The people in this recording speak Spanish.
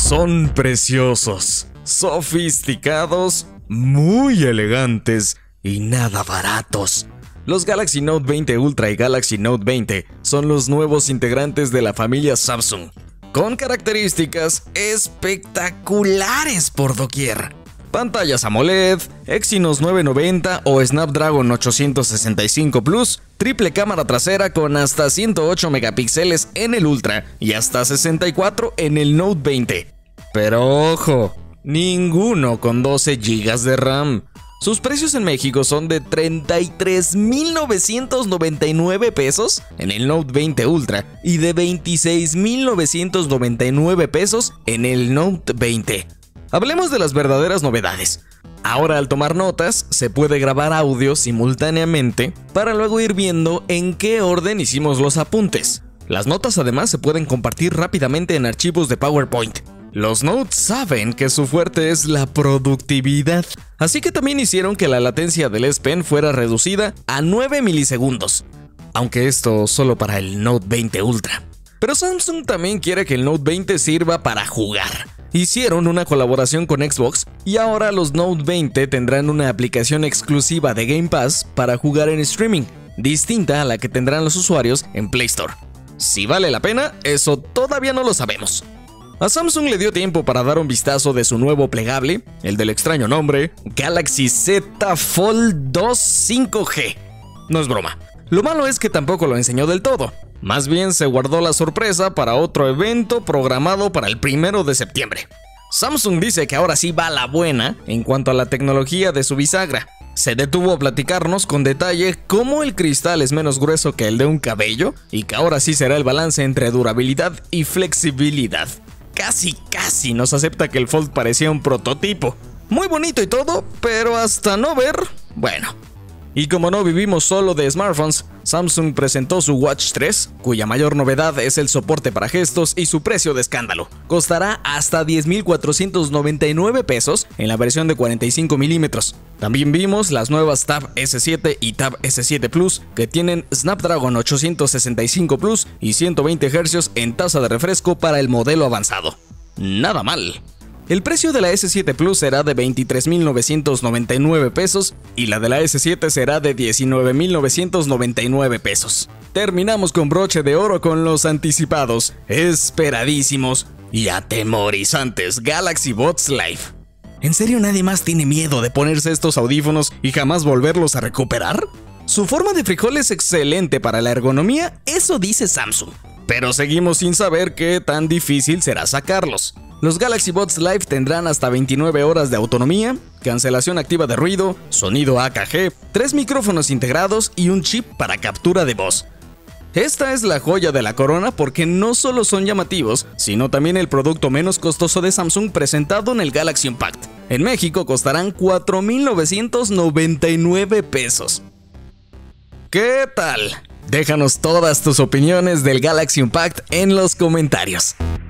Son preciosos, sofisticados, muy elegantes y nada baratos. Los Galaxy Note 20 Ultra y Galaxy Note 20 son los nuevos integrantes de la familia Samsung, con características espectaculares por doquier. Pantallas AMOLED, Exynos 990 o Snapdragon 865 Plus, triple cámara trasera con hasta 108 megapíxeles en el Ultra y hasta 64 en el Note 20. Pero ojo, ninguno con 12 GB de RAM. Sus precios en México son de 33,999 pesos en el Note 20 Ultra y de 26,999 pesos en el Note 20. Hablemos de las verdaderas novedades. Ahora, al tomar notas, se puede grabar audio simultáneamente para luego ir viendo en qué orden hicimos los apuntes. Las notas además se pueden compartir rápidamente en archivos de PowerPoint. Los Note saben que su fuerte es la productividad, así que también hicieron que la latencia del S Pen fuera reducida a 9 milisegundos, aunque esto solo para el Note 20 Ultra. Pero Samsung también quiere que el Note 20 sirva para jugar. Hicieron una colaboración con Xbox y ahora los Note 20 tendrán una aplicación exclusiva de Game Pass para jugar en streaming, distinta a la que tendrán los usuarios en Play Store. Si vale la pena, eso todavía no lo sabemos. A Samsung le dio tiempo para dar un vistazo de su nuevo plegable, el del extraño nombre Galaxy Z Fold 2 5G. No es broma. Lo malo es que tampoco lo enseñó del todo. Más bien se guardó la sorpresa para otro evento programado para el 1 de septiembre. Samsung dice que ahora sí va la buena en cuanto a la tecnología de su bisagra. Se detuvo a platicarnos con detalle cómo el cristal es menos grueso que el de un cabello y que ahora sí será el balance entre durabilidad y flexibilidad. Casi nos acepta que el Fold parecía un prototipo. Muy bonito y todo, pero hasta no ver, bueno. Y como no vivimos solo de smartphones, Samsung presentó su Watch 3, cuya mayor novedad es el soporte para gestos y su precio de escándalo. Costará hasta 10,499 pesos en la versión de 45 milímetros. También vimos las nuevas Tab S7 y Tab S7 Plus, que tienen Snapdragon 865 Plus y 120 Hz en tasa de refresco para el modelo avanzado. Nada mal. El precio de la S7 Plus será de 23,999 pesos y la de la S7 será de 19,999 pesos. Terminamos con broche de oro con los anticipados, esperadísimos y atemorizantes Galaxy Buds Live. ¿En serio nadie más tiene miedo de ponerse estos audífonos y jamás volverlos a recuperar? Su forma de frijol es excelente para la ergonomía, eso dice Samsung. Pero seguimos sin saber qué tan difícil será sacarlos. Los Galaxy Buds Live tendrán hasta 29 horas de autonomía, cancelación activa de ruido, sonido AKG, 3 micrófonos integrados y un chip para captura de voz. Esta es la joya de la corona porque no solo son llamativos, sino también el producto menos costoso de Samsung presentado en el Galaxy Unpacked. En México costarán 4,999 pesos. ¿Qué tal? Déjanos todas tus opiniones del Galaxy Unpacked en los comentarios.